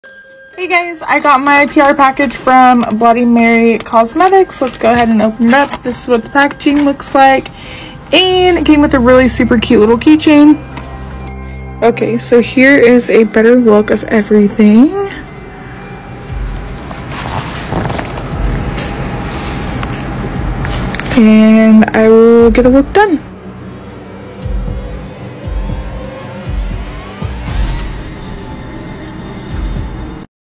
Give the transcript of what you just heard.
Hey guys, I got my PR package from Bloody Mary Cosmetics. Let's go ahead and open it up. This is what the packaging looks like. And it came with a really super cute little keychain. Okay, so here is a better look of everything. And I will get a look done.